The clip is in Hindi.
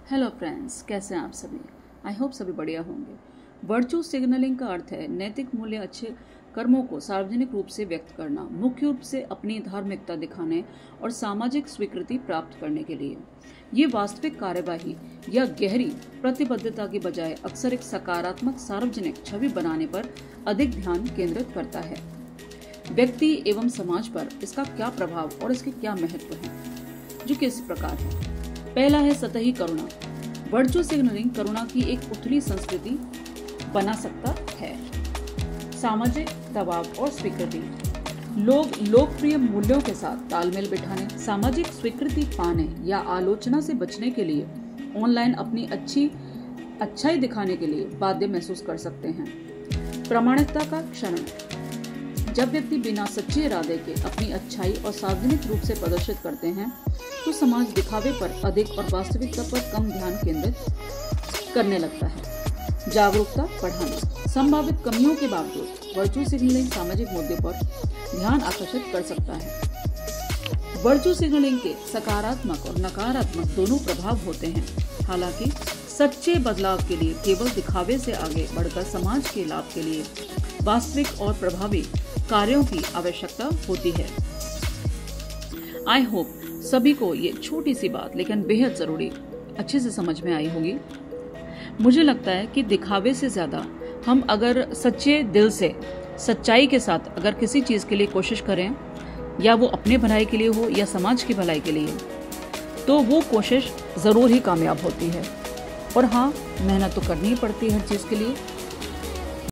हेलो फ्रेंड्स, कैसे हैं आप सभी। आई होप सभी बढ़िया होंगे। वर्चू सिग्नलिंग का अर्थ है नैतिक मूल्य, अच्छे कर्मों को सार्वजनिक रूप से व्यक्त करना, मुख्य रूप से अपनी धार्मिकता दिखाने और सामाजिक स्वीकृति प्राप्त करने के लिए। ये वास्तविक कार्यवाही या गहरी प्रतिबद्धता की बजाय अक्सर एक सकारात्मक सार्वजनिक छवि बनाने पर अधिक ध्यान केंद्रित करता है। व्यक्ति एवं समाज पर इसका क्या प्रभाव और इसके क्या महत्व है, जो किस प्रकार है। पहला है सतही करुणा। वर्चू सिग्नलिंग करुणा की एक उथली संस्कृति बना सकता है। सामाजिक दबाव और स्वीकृति। लोग लोकप्रिय मूल्यों के साथ तालमेल बिठाने, सामाजिक स्वीकृति पाने या आलोचना से बचने के लिए ऑनलाइन अपनी अच्छाई दिखाने के लिए बाध्य महसूस कर सकते हैं। प्रामाणिकता का क्षरण। जब व्यक्ति बिना सच्चे इरादे के अपनी अच्छाई और सार्वजनिक रूप से प्रदर्शित करते हैं तो समाज दिखावे पर अधिक और वास्तविकता पर कम ध्यान केंद्रित करने लगता है। जागरूकता बढ़ाना। संभावित कमियों के बावजूद वर्चू सिग्नलिंग सामाजिक मुद्दे पर ध्यान आकर्षित कर सकता है। वर्चू सिग्नलिंग के सकारात्मक और नकारात्मक दोनों प्रभाव होते हैं। हालांकि सच्चे बदलाव के लिए केवल दिखावे से आगे बढ़कर समाज के लाभ के लिए वास्तविक और प्रभावी कार्यों की आवश्यकता होती है। आई होप सभी को ये छोटी सी बात लेकिन बेहद जरूरी अच्छे से समझ में आई होगी। मुझे लगता है कि दिखावे से ज्यादा हम अगर सच्चे दिल से सच्चाई के साथ अगर किसी चीज के लिए कोशिश करें, या वो अपने भलाई के लिए हो या समाज की भलाई के लिए, तो वो कोशिश जरूर ही कामयाब होती है। और हाँ, मेहनत तो करनी ही पड़ती है हर चीज के लिए।